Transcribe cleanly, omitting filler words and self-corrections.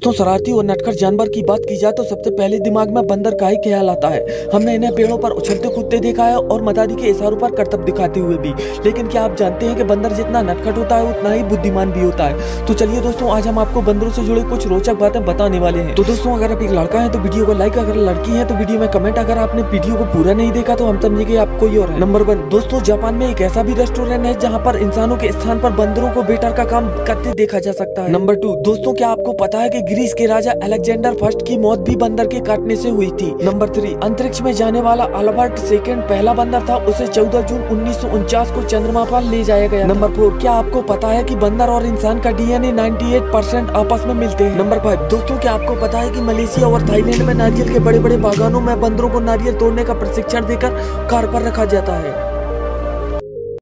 तो शरारती और नटखट जानवर की बात की जाए तो सबसे पहले दिमाग में बंदर का ही ख्याल आता है। हमने इन्हें पेड़ों पर उछलते कूदते देखा है और मदारी के इशारों पर करतब दिखाते हुए भी। लेकिन क्या आप जानते हैं कि बंदर जितना नटखट होता है उतना ही बुद्धिमान भी होता है। तो चलिए दोस्तों, आज हम आपको बंदरों से जुड़े कुछ रोचक बातें बताने वाले हैं। तो दोस्तों, अगर आप एक लड़का है तो वीडियो को लाइक, अगर लड़की है तो वीडियो में कमेंट। अगर आपने वीडियो को पूरा नहीं देखा तो हम समझेंगे आप कोई और है। नंबर 1 दोस्तों, जापान में एक ऐसा भी रेस्टोरेंट है जहाँ पर इंसानों के स्थान पर बंदरों को वेटर का काम करते देखा जा सकता है। नंबर 2 दोस्तों, क्या आपको पता है कि ग्रीस के राजा अलेक्जेंडर फर्स्ट की मौत भी बंदर के काटने से हुई थी। नंबर 3 अंतरिक्ष में जाने वाला अल्बर्ट सेकंड पहला बंदर था। उसे 14 जून 1949 को चंद्रमा पर ले जाया गया। नंबर 4 क्या आपको पता है कि बंदर और इंसान का डीएनए 98% आपस में मिलते हैं। नंबर 5 दोस्तों, क्या आपको पता है कि मलेशिया और थाईलैंड में नारियल के बड़े बड़े बागानों में बंदरों को नारियल तोड़ने का प्रशिक्षण देकर कार पर रखा जाता है।